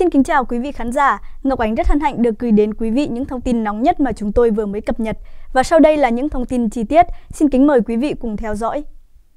Xin kính chào quý vị khán giả. Ngọc Ánh rất hân hạnh được gửi đến quý vị những thông tin nóng nhất mà chúng tôi vừa mới cập nhật. Và sau đây là những thông tin chi tiết. Xin kính mời quý vị cùng theo dõi.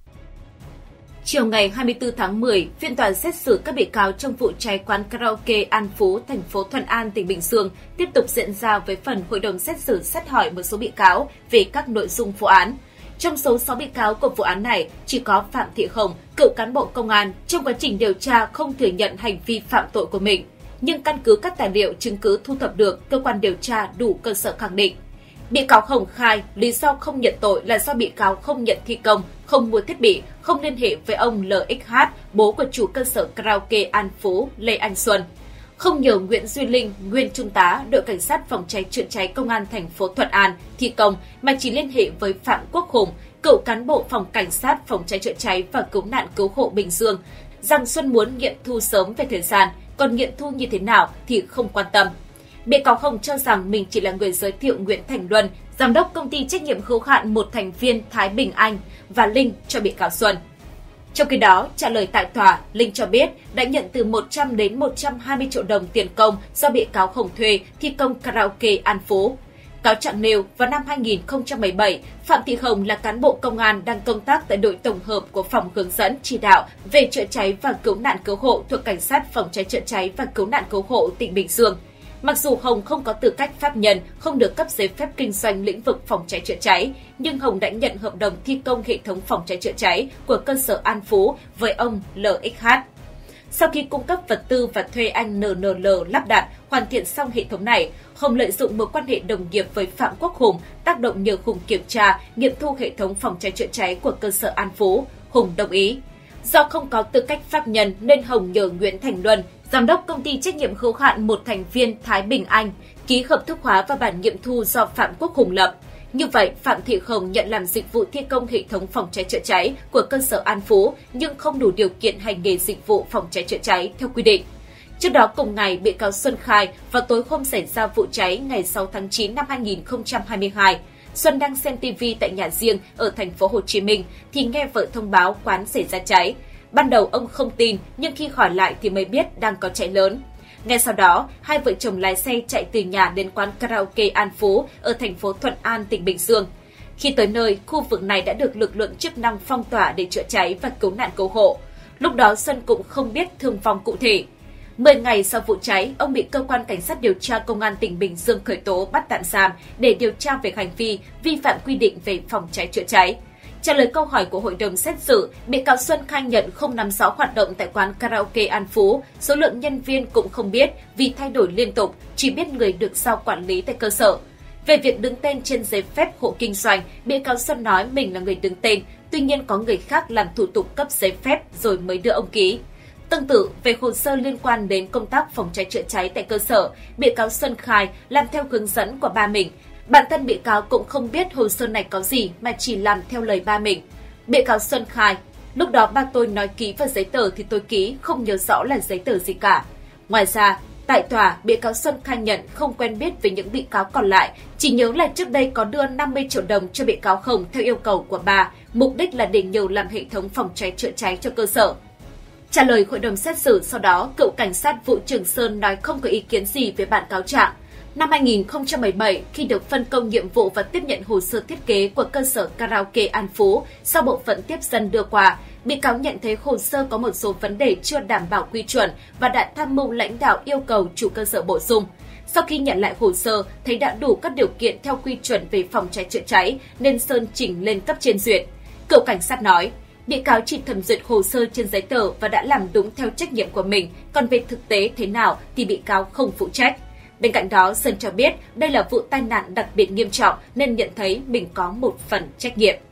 Chiều ngày 24 tháng 10, phiên tòa xét xử các bị cáo trong vụ cháy quán karaoke An Phú, thành phố Thuận An, tỉnh Bình Dương tiếp tục diễn ra với phần hội đồng xét xử xét hỏi một số bị cáo về các nội dung vụ án. Trong số 6 bị cáo của vụ án này, chỉ có Phạm Thị Hồng, cựu cán bộ công an, trong quá trình điều tra không thừa nhận hành vi phạm tội của mình. Nhưng căn cứ các tài liệu chứng cứ thu thập được, cơ quan điều tra đủ cơ sở khẳng định. Bị cáo Hồng khai lý do không nhận tội là do bị cáo không nhận thi công, không mua thiết bị, không liên hệ với ông LXH, bố của chủ cơ sở karaoke An Phú, Lê Anh Xuân. Không nhờ Nguyễn Duy Linh, nguyên trung tá đội cảnh sát phòng cháy chữa cháy công an thành phố Thuận An thi công, mà chỉ liên hệ với Phạm Quốc Hùng, cựu cán bộ phòng cảnh sát phòng cháy chữa cháy và cứu nạn cứu hộ Bình Dương, rằng Xuân muốn nghiệm thu sớm về thời gian, còn nghiệm thu như thế nào thì không quan tâm. Bị cáo Hồng cho rằng mình chỉ là người giới thiệu Nguyễn Thành Luân, giám đốc công ty trách nhiệm hữu hạn một thành viên Thái Bình Anh và Linh cho bị cáo Xuân. Trong khi đó, trả lời tại tòa, Linh cho biết đã nhận từ 100 đến 120 triệu đồng tiền công do bị cáo Hồng thuê thi công karaoke An Phú. Cáo trạng nêu, vào năm 2017, Phạm Thị Hồng là cán bộ công an đang công tác tại đội tổng hợp của phòng hướng dẫn chỉ đạo về chữa cháy và cứu nạn cứu hộ thuộc Cảnh sát phòng cháy chữa cháy và cứu nạn cứu hộ tỉnh Bình Dương. Mặc dù Hồng không có tư cách pháp nhân, không được cấp giấy phép kinh doanh lĩnh vực phòng cháy chữa cháy, nhưng Hồng đã nhận hợp đồng thi công hệ thống phòng cháy chữa cháy của cơ sở An Phú với ông LXH. Sau khi cung cấp vật tư và thuê anh NNL lắp đặt, hoàn thiện xong hệ thống này, Hồng lợi dụng mối quan hệ đồng nghiệp với Phạm Quốc Hùng, tác động nhờ Hùng kiểm tra, nghiệm thu hệ thống phòng cháy chữa cháy của cơ sở An Phú. Hùng đồng ý. Do không có tư cách pháp nhân nên Hồng nhờ Nguyễn Thành Luân, giám đốc công ty trách nhiệm hữu hạn một thành viên Thái Bình Anh, ký hợp thức hóa và bản nghiệm thu do Phạm Quốc Hùng lập. Như vậy, Phạm Thị Hồng nhận làm dịch vụ thi công hệ thống phòng cháy chữa cháy của cơ sở An Phú nhưng không đủ điều kiện hành nghề dịch vụ phòng cháy chữa cháy theo quy định. Trước đó cùng ngày, bị cáo Xuân khai vào tối hôm xảy ra vụ cháy ngày 6 tháng 9 năm 2022, Xuân đang xem TV tại nhà riêng ở thành phố Hồ Chí Minh thì nghe vợ thông báo quán xảy ra cháy. Ban đầu ông không tin, nhưng khi hỏi lại thì mới biết đang có cháy lớn. Ngay sau đó, hai vợ chồng lái xe chạy từ nhà đến quán karaoke An Phú ở thành phố Thuận An, tỉnh Bình Dương. Khi tới nơi, khu vực này đã được lực lượng chức năng phong tỏa để chữa cháy và cứu nạn cứu hộ. Lúc đó Xuân cũng không biết thương vong cụ thể. 10 ngày sau vụ cháy, ông bị cơ quan cảnh sát điều tra công an tỉnh Bình Dương khởi tố bắt tạm giam để điều tra về hành vi vi phạm quy định về phòng cháy chữa cháy. Trả lời câu hỏi của hội đồng xét xử, bị cáo Xuân khai nhận không nắm rõ hoạt động tại quán karaoke An Phú, số lượng nhân viên cũng không biết vì thay đổi liên tục, chỉ biết người được giao quản lý tại cơ sở. Về việc đứng tên trên giấy phép hộ kinh doanh, bị cáo Xuân nói mình là người đứng tên, tuy nhiên có người khác làm thủ tục cấp giấy phép rồi mới đưa ông ký. Tương tự, về hồ sơ liên quan đến công tác phòng cháy chữa cháy tại cơ sở, bị cáo Xuân khai làm theo hướng dẫn của ba mình. Bản thân bị cáo cũng không biết hồ sơ này có gì mà chỉ làm theo lời ba mình. Bị cáo Xuân khai, lúc đó ba tôi nói ký vào giấy tờ thì tôi ký, không nhớ rõ là giấy tờ gì cả. Ngoài ra, tại tòa, bị cáo Xuân khai nhận không quen biết với những bị cáo còn lại, chỉ nhớ là trước đây có đưa 50 triệu đồng cho bị cáo Hồng theo yêu cầu của bà, mục đích là để nhờ làm hệ thống phòng cháy chữa cháy cho cơ sở. Trả lời hội đồng xét xử sau đó, cựu cảnh sát Vũ Trường Sơn nói không có ý kiến gì về bản cáo trạng. Năm 2017, khi được phân công nhiệm vụ và tiếp nhận hồ sơ thiết kế của cơ sở karaoke An Phú, sau bộ phận tiếp dân đưa qua, bị cáo nhận thấy hồ sơ có một số vấn đề chưa đảm bảo quy chuẩn và đã tham mưu lãnh đạo yêu cầu chủ cơ sở bổ sung. Sau khi nhận lại hồ sơ, thấy đã đủ các điều kiện theo quy chuẩn về phòng cháy chữa cháy nên Sơn chỉnh lên cấp trên duyệt. Cựu cảnh sát nói, bị cáo chỉ thẩm duyệt hồ sơ trên giấy tờ và đã làm đúng theo trách nhiệm của mình, còn về thực tế thế nào thì bị cáo không phụ trách. Bên cạnh đó, Sơn cho biết đây là vụ tai nạn đặc biệt nghiêm trọng nên nhận thấy mình có một phần trách nhiệm.